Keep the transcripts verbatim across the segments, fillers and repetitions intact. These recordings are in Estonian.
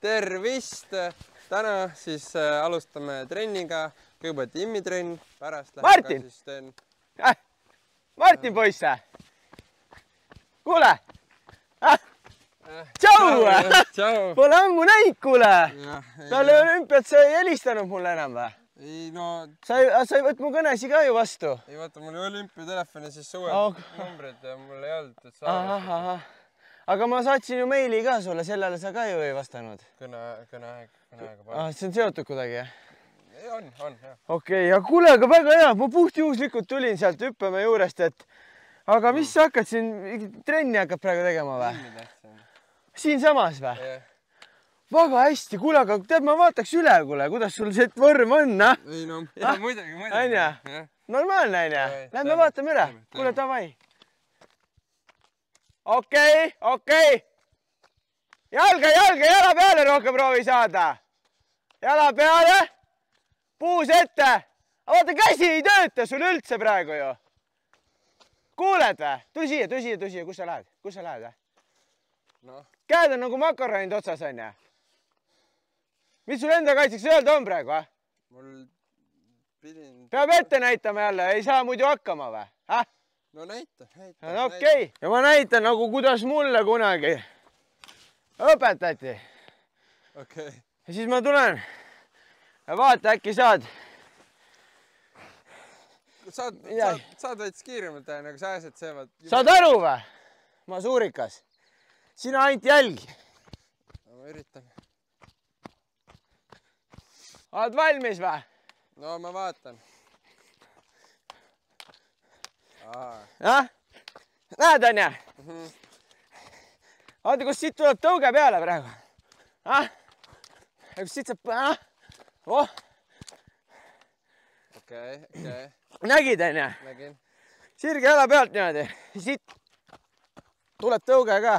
tervist! Täna siis äh, alustame trenniga. Kõigepealt immitrenn, pärast lähen Martin! ka siis teen... Äh, Martin poisse! Kuule! Äh, tšau! Tšau! Pole ammu näinud, kuule! Peale olümpiat sa ei helistanud mulle enam või? Ei, no... Sa ei, sa ei võt mu kõnesi ka ju vastu? Ei, vaata, mul oli olümpiatelefoni, siis suve oh. numbrid ja mul ei olnud, et sa arvestad. Aga ma saatsin ju meili ka sulle, sellele sa ka ju ei vastanud. Kõne, kõneaeg, kõneaega palju. Ah, see on seotud kuidagi, jah? Ei, on, on, jah. Okei, ja kuule, aga väga hea, ma puhtjuhuslikult tulin sealt hüppame juurest, et... Aga mis sa hakkad siin, trenni hakkad praegu tegema või? Siin samas või? Väga hästi, kuule, aga tead, ma vaataks üle, kuule, kuidas sul see vorm on, noh? Ei, no, jah, muidugi, muidugi. Aine? Normaalne, aine? Lähme vaatame üle. Kuule, davai. Okei, okei. Jalga, jalga, jala peale rohkem proovi saada. Jala peale. Puus ette. Aga vaata, käsi ei tööta sul üldse praegu ju. Kuuled või? Tuli siia, tuli siia, tuli siia. Kus sa lähed? Kus sa lähed või? No. Käed on nagu makaronid otsas, on ja? Mis sul enda kaitseks öelda on praegu, või? Mul pidin... Peab ette näitama jälle, ei saa muidu hakkama või? Häh? No näita, näita. No okei. Ja ma näitan nagu kuidas mulle kunagi õpetati. Okei. Ja siis ma tulen ja vaata, äkki saad. Saad, saad, saad veits kiiremalt teha, nagu sääsed seevad. Saad aru või? Ma suurikas. Sina ainult jälgi. No ma üritan. Oled valmis või? No ma vaatan. Jah? Näed, on ja? Vaata, kus siit tuleb tõuge peale praegu. Ja kus siit saab... Oh! Okei, okei. Nägid, on ja? Nägin. Sirge jala pealt niimoodi. Siit tuleb tõuge ka.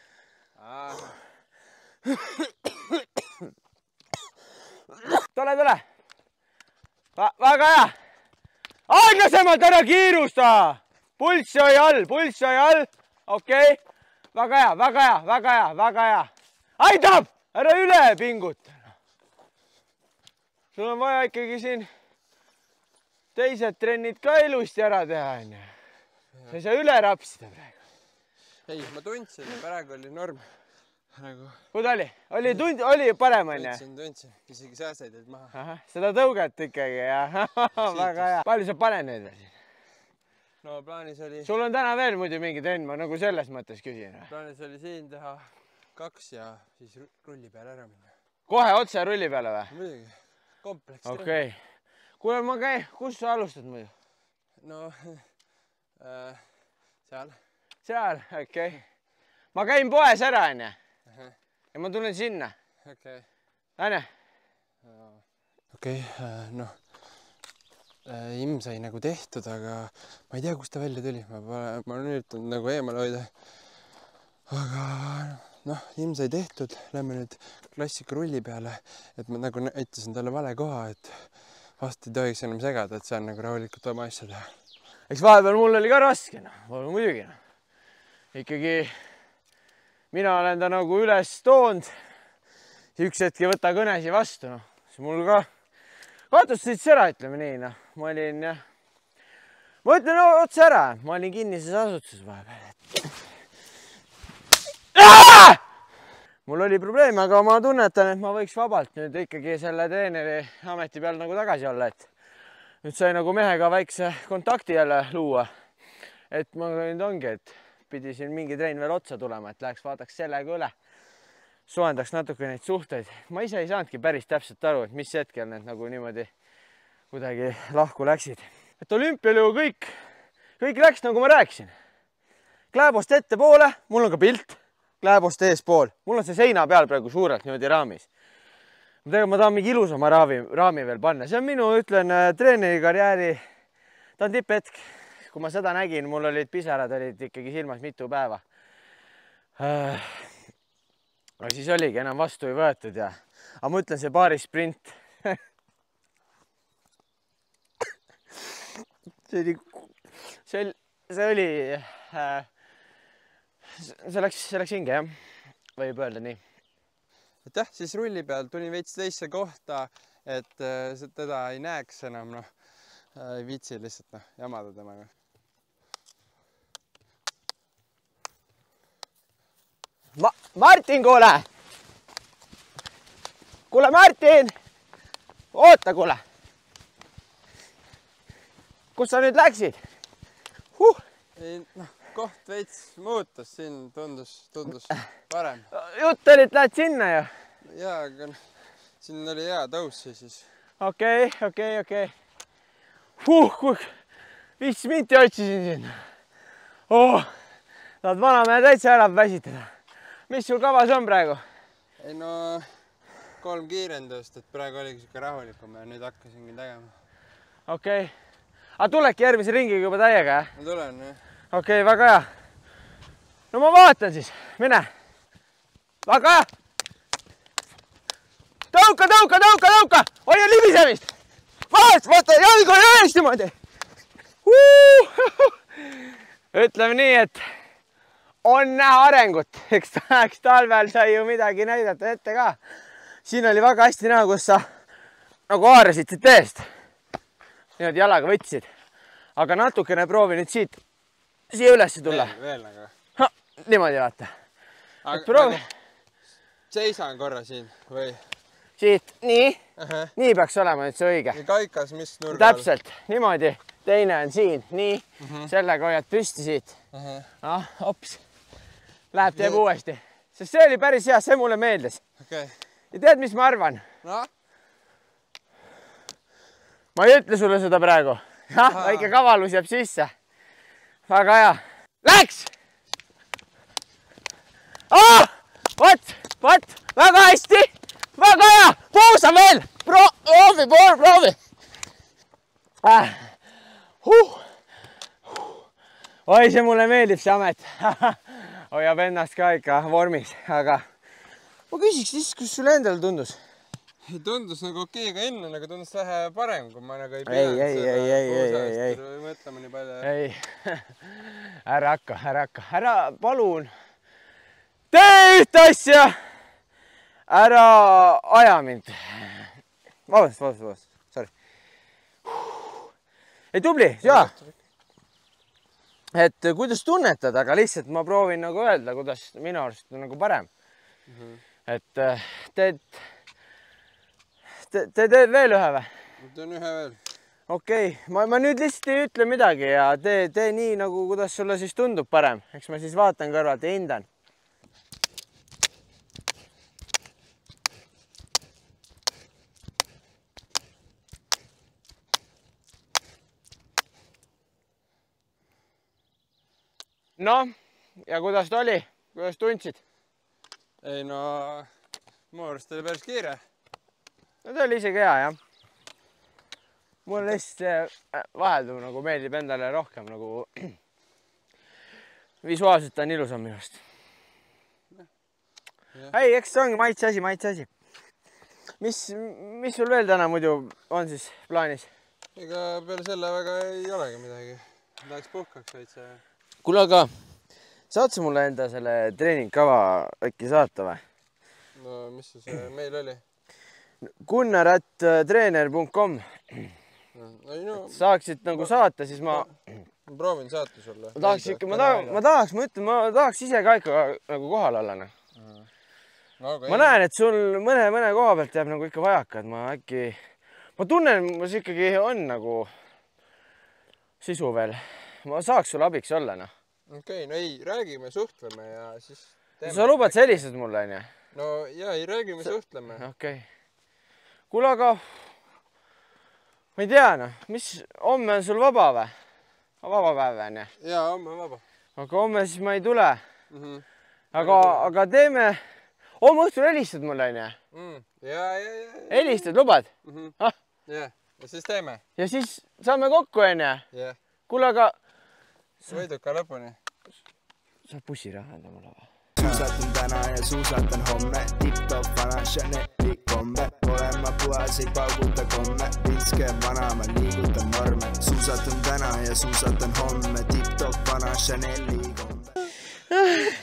Tule, tule. Väga hea. Aeglasemalt ära kiirusta! Pulssi hoi all, pulssi hoi all. Okei. Väga hea, väga hea, väga hea, väga hea. Aitab! Ära üle pinguta. Sul on vaja ikkagi siin teised trennid ka ilusti ära teha. Sa ei saa üle rapsida praegu. Ei, ma tundsin, praegu oli norm. Kuda oli? Oli, tund, oli parem, on ja? Tundsin, tundsin. Isegi sääseid et maha. Seda tõuget ikkagi, jah. Väga hea. Palju sa pane nüüd? No plaanis oli... Sul on täna veel muidu mingi trenn, ma nagu selles mõttes küsin. Plaanis oli siin teha kaks ja siis rulli peale ära minna. Kohe otse rulli peale või? Muidugi. Kompleks. Okei. Kuule, ma käin. Kus sa alustad muidu? No, äh, seal. Seal, okei. Ma käin poes ära, on ja? Ja ma tulen sinna. Okei. Aine? Okei, noh. Imm sai nagu tehtud, aga ma ei tea, kust ta välja tuli. Ma olen üritanud nagu eemale hoida. Aga noh, Imm sai tehtud. Lähme nüüd klassika rulli peale. Et ma nagu näitasin talle vale koha, et vast ei tohiks enam segada, et see on nagu rahulikult oma asja teha. Eks vahepeal mul oli ka raske, noh. Muidugi. Ikkagi mina olen ta nagu üles toonud. Üks hetk ei võta kõnesi vastu, noh. See mul ka kaotusid ära, ütleme nii, noh. Ma olin, jah. Ma ütlen no, otse ära. Ma olin kinnises asutuses vahepeal. Mul oli probleem, aga ma tunnetan, et ma võiks vabalt nüüd ikkagi selle treeneri ameti peal nagu tagasi olla, et nüüd sai nagu mehega väikse kontakti jälle luua. Et ma nüüd ongi, et pidi siin mingi trein veel otsa tulema, et läheks vaataks sellega üle. Soendaks natuke neid suhteid. Ma ise ei saanudki päris täpselt aru, et mis hetkel need nagu niimoodi kuidagi lahku läksid. Et olümpial ju kõik, kõik läks nagu ma rääkisin. Kläbost ette poole, mul on ka pilt, kläbost ees pool. Mul on see seina peal praegu suurelt niimoodi raamis. Ma tahan mingi ilusama raami, raami veel panna. See on minu, ütlen, treeneri karjääri. Ta on tipphetk. Kui ma seda nägin, mul olid pisarad olid ikkagi silmas mitu päeva. Aga siis oligi, enam vastu ei võetud ja... Aga ma ütlen, see paari sprint. See oli... See oli... See oli... See läks, see läks hinge, jah. Võib öelda nii. et jah, siis rulli peal tulin veits teisse kohta, et teda ei näeks enam, noh, ei viitsi lihtsalt, noh, jamada temaga. Ma Martin, kuule! Kuule, Martin! Oota, kuule! Kus sa nüüd läksid? Huh! Ei, noh, koht veits muutus, siin tundus, tundus parem. Jutt oli, et lähed sinna ju. Jaa, aga siin oli hea tõus siis. Okei, okei, okei. Huh, kuh, viis minti otsisin sinna. Oh, tahad vanamehe täitsa ära väsitada. Mis sul kavas on praegu? Ei no, kolm kiirendust, et praegu oligi siuke rahulikum ja nüüd hakkasingi tegema. Okei. Aga tulebki järgmise ringiga juba täiega, jah? Ma tulen, jah. Okei, väga hea. No ma vaatan siis. Mine. Väga hea. Tõuka, tõuka, tõuka, tõuka. Hoia libisemist. Vaat, vaata, jalg on ees niimoodi. Ütleme nii, et on näha arengut. Eks tahaks talvel sai ju midagi näidata ette ka. Siin oli väga hästi näha, kus sa nagu haarasid siit eest. Niimoodi jalaga võtsid. Aga natukene proovi nüüd siit siia üles tulla. Veel, veel nagu. Ha, niimoodi vaata. Aga proovi. Nagu, seisan korra siin või? Siit, nii. Aha. Nii peaks olema nüüd see õige. Ja kaikas, mis nurga all? Täpselt, niimoodi. Teine on siin, nii. Uh -huh. Sellega hoiad püsti siit. Uh -huh. Ah, hops. Läheb teeb nii. Uuesti. Sest see oli päris hea, see mulle meeldis. Okay. Ja tead, mis ma arvan? No? Ma ei ütle sulle seda praegu. Jah, väike kavalus jääb sisse. Väga hea. Läks! Ah! Vot, vot, väga hästi! Väga hea! Puusa veel! Proovi, proovi, proovi! Ah. Huh. Oi, see mulle meeldib see amet. Hoiab ennast ka ikka vormis, aga ma küsiks siis, kus sulle endale tundus? Tundus nagu okei, aga enne nagu tundus vähe parem, kui ma nagu ei pidanud ei, seda ei, ei, ei, ei, mõtlema nii palju. Ei, ära hakka, ära hakka, ära palun. Tee ühte asja, ära aja mind. Vabandust, vabandust, vabandust, sorry. Ei, tubli, jaa. Et kuidas tunnetad, aga lihtsalt ma proovin nagu öelda, kuidas minu arust on nagu parem. Mm -hmm. Et teed... Te, te teed veel ühe või? Ma teen ühe veel. Okei, okay. ma, ma nüüd lihtsalt ei ütle midagi ja tee, tee nii, nagu kuidas sulle siis tundub parem. Eks ma siis vaatan kõrvalt ja hindan. No, ja kuidas ta oli? Kuidas tundsid? Ei no, mu arust oli päris kiire. No ta oli isegi hea, jah. Mulle lihtsalt vaheldub nagu meeldib endale rohkem nagu visuaalselt on ilusam minust. Ei, eks see ongi maitse asi, maitse asi. Mis, mis sul veel täna muidu on siis plaanis? Ega peale selle väga ei olegi midagi. Tahaks puhkaks veitsa. Kuule, aga saad sa mulle enda selle treeningkava äkki saata või? No mis see meil oli? Gunnar at treener punkt com no, saaksid nagu saata, siis ma... Ma proovin saata sulle. Ma tahaks ikka, ma tahaks, ma tahaks, ma ütlen, ma tahaks ise ka ikka nagu kohal olla. No, ma näen, et sul mõne, mõne koha pealt jääb nagu ikka vajaka, et ma äkki... Ma tunnen, mis ikkagi on nagu sisu veel. Ma saaks sulle abiks olla, noh. Okei, no ei, räägime, suhtleme ja siis... Sa lubad sellised mulle, on ju? No jaa, ei, räägime, suhtleme. Okei. Kuule, aga ma ei tea, noh, mis homme on sul vaba või? Vaba päev, on ju? Jaa, homme on vaba. Aga homme siis ma ei tule. Mm -hmm. aga, aga teeme... Homme õhtul helistad mulle, on ju? Mm. Jaa, jaa, jaa. Helistad, lubad? Mm -hmm. ah? Jaa, ja siis teeme. Ja siis saame kokku, on ju? Jaa. Kuule, aga... Võiduka lõpuni. Saab bussiraha anda mulle või? Suusatan täna ja suusatan homme, tip-top vana Chanel'i kombe. Olen ma puhas, ei pauguta komme, pitske vana, ma liigutan norme. Suusatan täna ja suusatan homme, tip-top vana Chanel'i kombe.